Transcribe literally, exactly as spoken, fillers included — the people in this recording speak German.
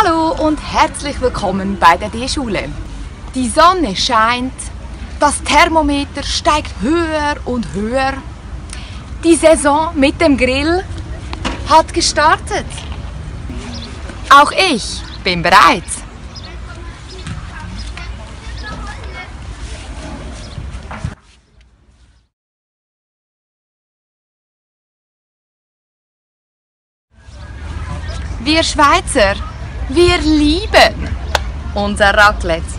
Hallo und herzlich willkommen bei der D-Schule. Die Sonne scheint, das Thermometer steigt höher und höher. Die Saison mit dem Grill hat gestartet. Auch ich bin bereit. Wir Schweizer, wir lieben unser Raclette.